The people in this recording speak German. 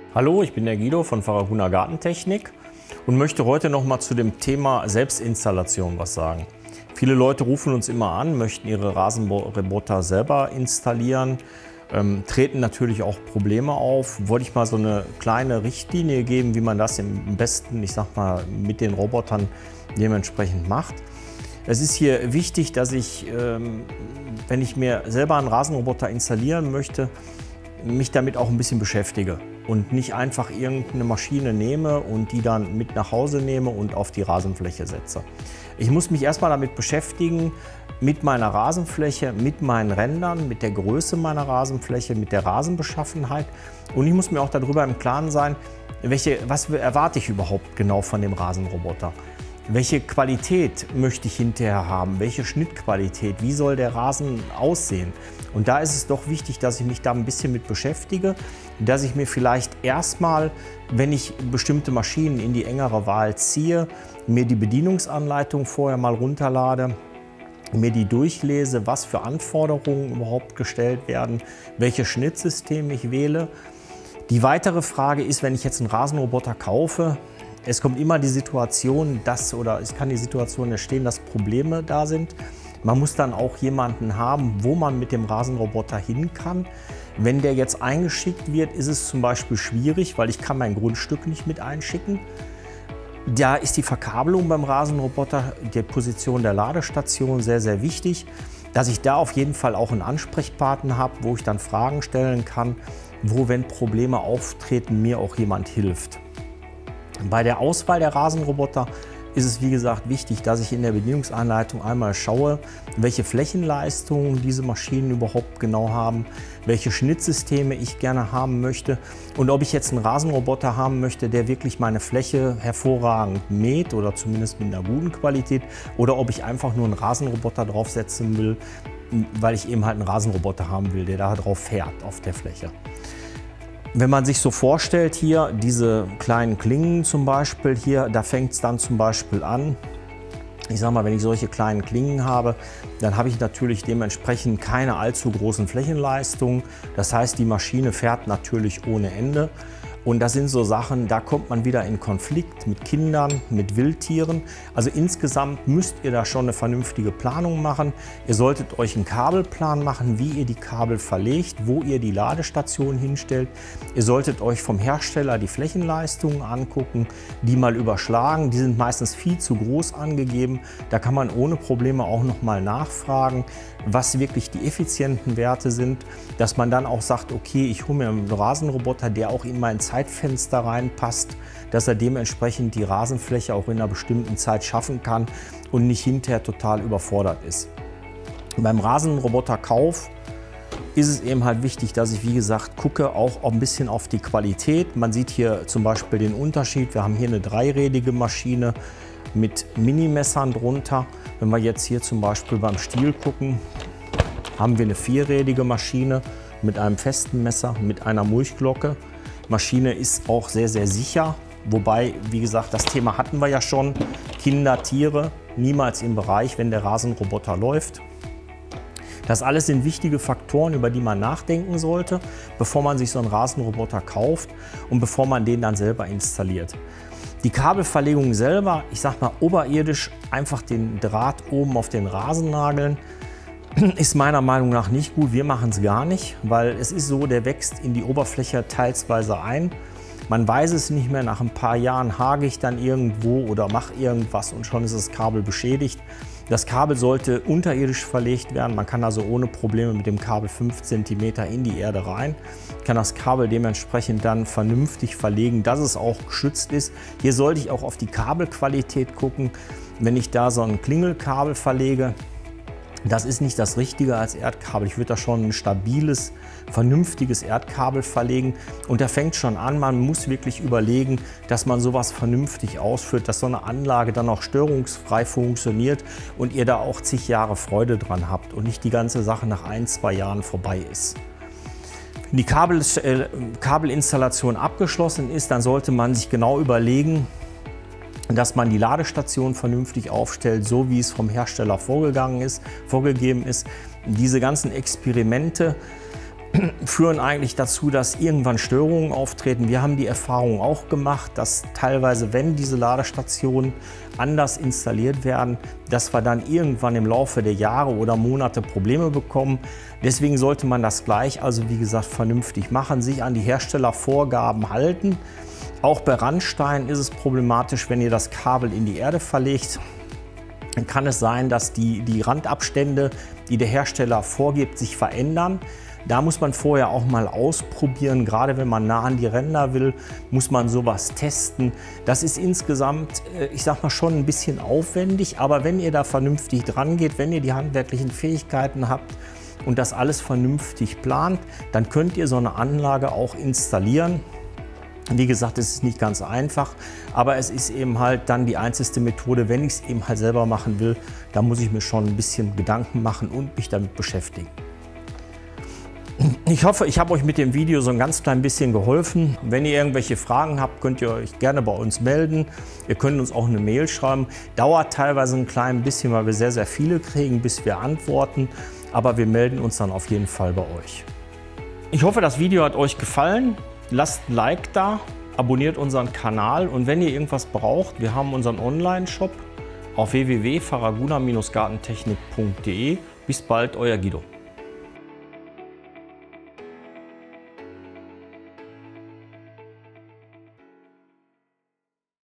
Hallo, ich bin der Guido von Faraguna Gartentechnik und möchte heute noch mal zu dem Thema Selbstinstallation was sagen. Viele Leute rufen uns immer an, möchten ihre Rasenroboter selber installieren, treten natürlich auch Probleme auf. Wollte ich mal so eine kleine Richtlinie geben, wie man das am besten, ich sag mal, mit den Robotern dementsprechend macht. Es ist hier wichtig, dass ich, wenn ich mir selber einen Rasenroboter installieren möchte, mich damit auch ein bisschen beschäftige und nicht einfach irgendeine Maschine nehme und die dann mit nach Hause nehme und auf die Rasenfläche setze. Ich muss mich erstmal damit beschäftigen, mit meiner Rasenfläche, mit meinen Rändern, mit der Größe meiner Rasenfläche, mit der Rasenbeschaffenheit, und ich muss mir auch darüber im Klaren sein, was erwarte ich überhaupt genau von dem Rasenroboter. Welche Qualität möchte ich hinterher haben? Welche Schnittqualität? Wie soll der Rasen aussehen? Und da ist es doch wichtig, dass ich mich da ein bisschen mit beschäftige, dass ich mir vielleicht erstmal, wenn ich bestimmte Maschinen in die engere Wahl ziehe, mir die Bedienungsanleitung vorher mal runterlade, mir die durchlese, was für Anforderungen überhaupt gestellt werden, welches Schnittsystem ich wähle. Die weitere Frage ist, wenn ich jetzt einen Rasenroboter kaufe, es kommt immer die Situation, es kann die Situation entstehen, dass Probleme da sind. Man muss dann auch jemanden haben, wo man mit dem Rasenroboter hin kann. Wenn der jetzt eingeschickt wird, ist es zum Beispiel schwierig, weil ich kann mein Grundstück nicht mit einschicken. Da ist die Verkabelung beim Rasenroboter, die Position der Ladestation sehr, sehr wichtig, dass ich da auf jeden Fall auch einen Ansprechpartner habe, wo ich dann Fragen stellen kann, wo, wenn Probleme auftreten, mir auch jemand hilft. Bei der Auswahl der Rasenroboter ist es, wie gesagt, wichtig, dass ich in der Bedienungsanleitung einmal schaue, welche Flächenleistungen diese Maschinen überhaupt genau haben, welche Schnittsysteme ich gerne haben möchte und ob ich jetzt einen Rasenroboter haben möchte, der wirklich meine Fläche hervorragend mäht oder zumindest mit einer guten Qualität, oder ob ich einfach nur einen Rasenroboter draufsetzen will, weil ich eben halt einen Rasenroboter haben will, der da drauf fährt auf der Fläche. Wenn man sich so vorstellt, hier diese kleinen Klingen zum Beispiel, hier, da fängt es dann zum Beispiel an. Ich sage mal, wenn ich solche kleinen Klingen habe, dann habe ich natürlich dementsprechend keine allzu großen Flächenleistungen. Das heißt, die Maschine fährt natürlich ohne Ende. Und das sind so Sachen, da kommt man wieder in Konflikt mit Kindern, mit Wildtieren. Also insgesamt müsst ihr da schon eine vernünftige Planung machen. Ihr solltet euch einen Kabelplan machen, wie ihr die Kabel verlegt, wo ihr die Ladestation hinstellt. Ihr solltet euch vom Hersteller die Flächenleistungen angucken, die mal überschlagen. Die sind meistens viel zu groß angegeben. Da kann man ohne Probleme auch noch mal nachfragen, was wirklich die effizienten Werte sind, dass man dann auch sagt, okay, ich hole mir einen Rasenroboter, der auch in mein Zeitfenster reinpasst, dass er dementsprechend die Rasenfläche auch in einer bestimmten Zeit schaffen kann und nicht hinterher total überfordert ist. Beim Rasenroboterkauf ist es eben halt wichtig, dass ich, wie gesagt, gucke auch ein bisschen auf die Qualität. Man sieht hier zum Beispiel den Unterschied. Wir haben hier eine dreirädige Maschine mit Minimessern drunter. Wenn wir jetzt hier zum Beispiel beim Stiel gucken, haben wir eine vierrädige Maschine mit einem festen Messer, mit einer Mulchglocke. Die Maschine ist auch sehr, sehr sicher. Wobei, wie gesagt, das Thema hatten wir ja schon. Kinder, Tiere, niemals im Bereich, wenn der Rasenroboter läuft. Das alles sind wichtige Faktoren, über die man nachdenken sollte, bevor man sich so einen Rasenroboter kauft und bevor man den dann selber installiert. Die Kabelverlegung selber, ich sag mal oberirdisch, einfach den Draht oben auf den Rasen nageln, ist meiner Meinung nach nicht gut. Wir machen es gar nicht, weil es ist so, der wächst in die Oberfläche teilsweise ein. Man weiß es nicht mehr, nach ein paar Jahren hage ich dann irgendwo oder mache irgendwas und schon ist das Kabel beschädigt. Das Kabel sollte unterirdisch verlegt werden. Man kann also ohne Probleme mit dem Kabel 5 cm in die Erde rein. Kann das Kabel dementsprechend dann vernünftig verlegen, dass es auch geschützt ist. Hier sollte ich auch auf die Kabelqualität gucken. Wenn ich da so ein Klingelkabel verlege, das ist nicht das Richtige als Erdkabel. Ich würde da schon ein stabiles, vernünftiges Erdkabel verlegen. Und da fängt schon an, man muss wirklich überlegen, dass man sowas vernünftig ausführt, dass so eine Anlage dann auch störungsfrei funktioniert und ihr da auch zig Jahre Freude dran habt und nicht die ganze Sache nach 1, 2 Jahren vorbei ist. Wenn die Kabelinstallation abgeschlossen ist, dann sollte man sich genau überlegen, dass man die Ladestation vernünftig aufstellt, so wie es vom Hersteller vorgegeben ist. Diese ganzen Experimente führen eigentlich dazu, dass irgendwann Störungen auftreten. Wir haben die Erfahrung auch gemacht, dass teilweise, wenn diese Ladestationen anders installiert werden, dass wir dann irgendwann im Laufe der Jahre oder Monate Probleme bekommen. Deswegen sollte man das gleich, also wie gesagt, vernünftig machen, sich an die Herstellervorgaben halten. Auch bei Randsteinen ist es problematisch, wenn ihr das Kabel in die Erde verlegt. Dann kann es sein, dass die Randabstände, die der Hersteller vorgibt, sich verändern. Da muss man vorher auch mal ausprobieren, gerade wenn man nah an die Ränder will, muss man sowas testen. Das ist insgesamt, ich sag mal, schon ein bisschen aufwendig, aber wenn ihr da vernünftig dran geht, wenn ihr die handwerklichen Fähigkeiten habt und das alles vernünftig plant, dann könnt ihr so eine Anlage auch installieren. Wie gesagt, es ist nicht ganz einfach, aber es ist eben halt dann die einzige Methode, wenn ich es eben halt selber machen will, da muss ich mir schon ein bisschen Gedanken machen und mich damit beschäftigen. Ich hoffe, ich habe euch mit dem Video so ein ganz klein bisschen geholfen. Wenn ihr irgendwelche Fragen habt, könnt ihr euch gerne bei uns melden. Ihr könnt uns auch eine Mail schreiben. Dauert teilweise ein klein bisschen, weil wir sehr, sehr viele kriegen, bis wir antworten. Aber wir melden uns dann auf jeden Fall bei euch. Ich hoffe, das Video hat euch gefallen. Lasst ein Like da, abonniert unseren Kanal und wenn ihr irgendwas braucht, wir haben unseren Online-Shop auf www.faraguna-gartentechnik.de. Bis bald, euer Guido.